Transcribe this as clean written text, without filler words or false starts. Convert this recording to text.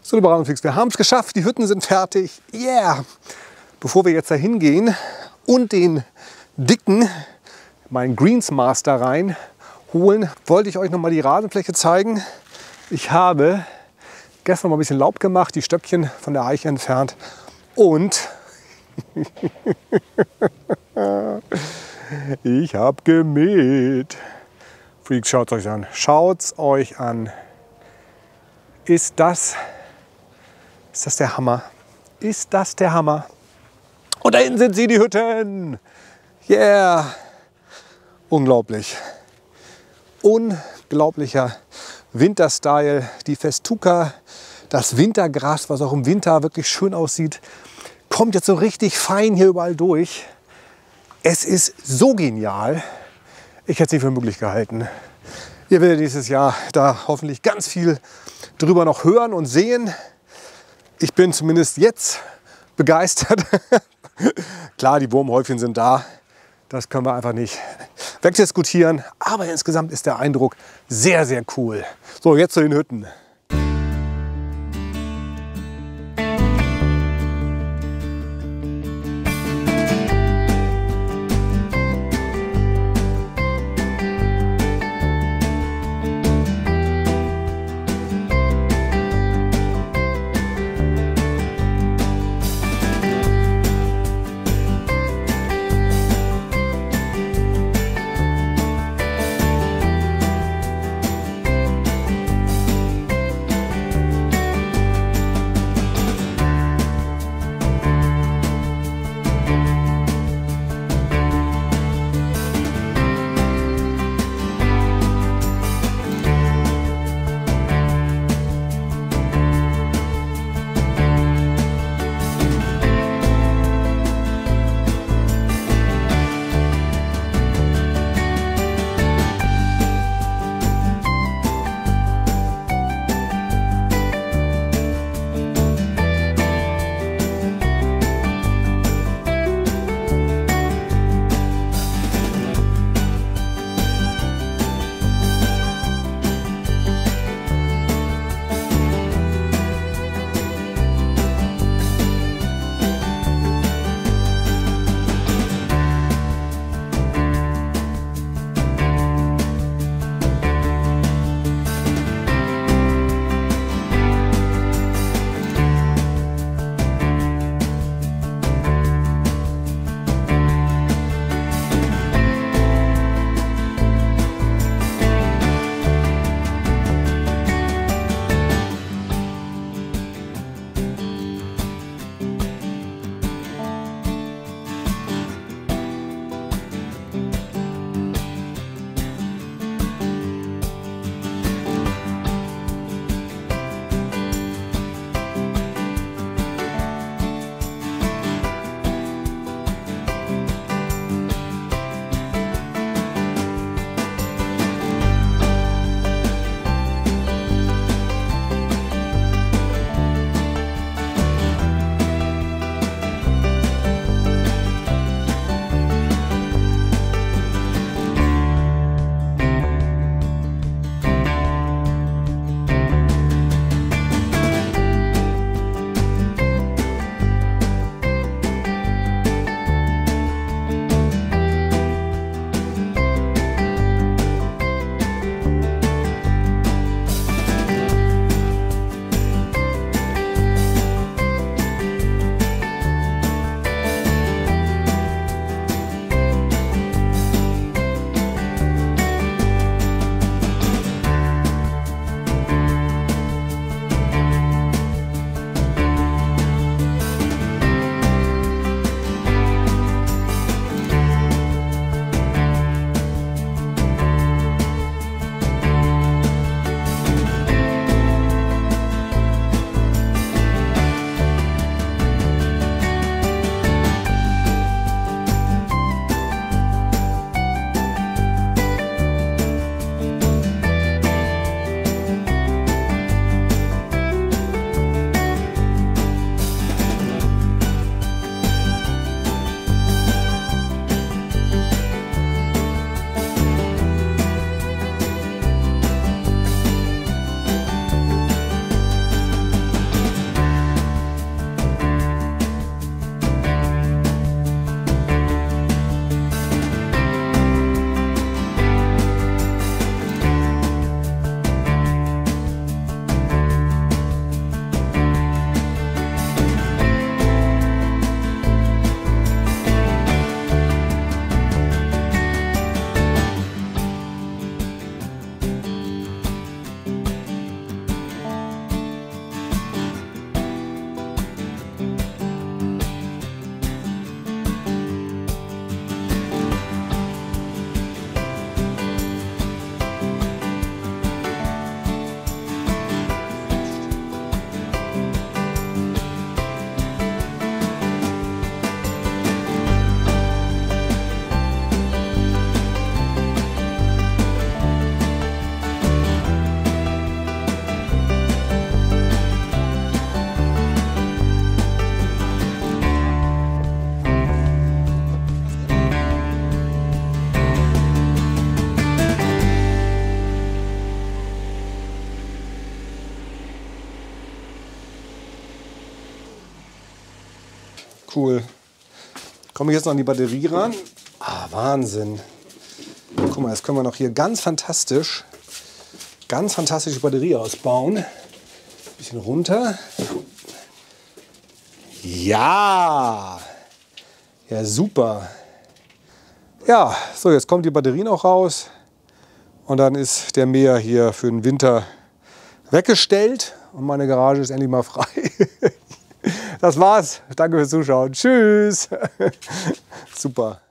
So, liebe Rabenfreaks, wir haben es geschafft. Die Hütten sind fertig. Yeah! Bevor wir jetzt da hingehen und den dicken, meinen Greensmaster reinholen, wollte ich euch noch mal die Rasenfläche zeigen. Ich habe gestern mal ein bisschen Laub gemacht, die Stöckchen von der Eiche entfernt und ich habe gemäht. Freaks, schaut es euch an. Schaut es euch an. Ist das der Hammer? Ist das der Hammer? Und da hinten sind sie, die Hütten. Yeah. Unglaublich. Unglaublicher Winterstyle. Die Festuca, das Wintergras, was auch im Winter wirklich schön aussieht, kommt jetzt so richtig fein hier überall durch. Es ist so genial. Ich hätte es nicht für möglich gehalten. Ihr werdet dieses Jahr da hoffentlich ganz viel drüber noch hören und sehen. Ich bin zumindest jetzt begeistert. Klar, die Wurmhäufchen sind da. Das können wir einfach nicht wegdiskutieren. Aber insgesamt ist der Eindruck sehr, sehr cool. So, jetzt zu den Hütten. Cool. Komme ich jetzt noch an die Batterie ran? Ah, Wahnsinn. Guck mal, jetzt können wir noch hier ganz fantastische Batterie ausbauen. Bisschen runter. Ja! Ja, super. Ja, so jetzt kommt die Batterie noch raus. Und dann ist der Mäher hier für den Winter weggestellt. Und meine Garage ist endlich mal frei. Das war's. Danke fürs Zuschauen. Tschüss. Super.